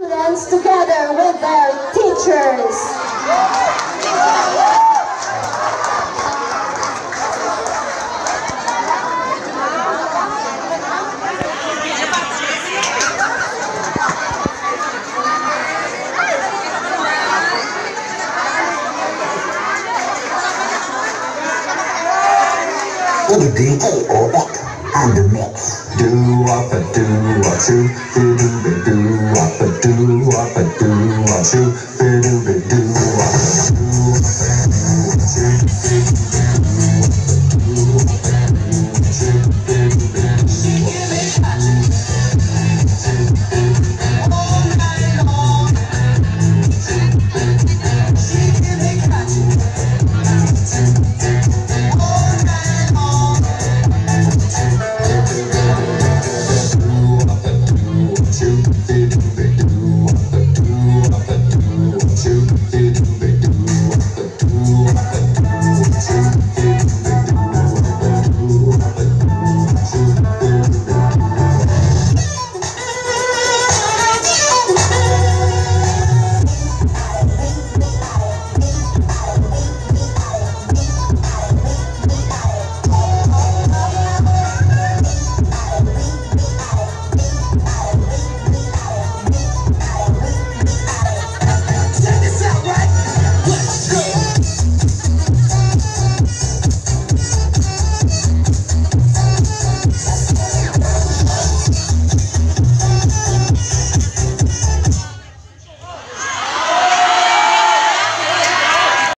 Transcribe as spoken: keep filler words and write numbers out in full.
students together with their teachers. D J O X and the mix. Do up a do up do do do do up a do up a do up do.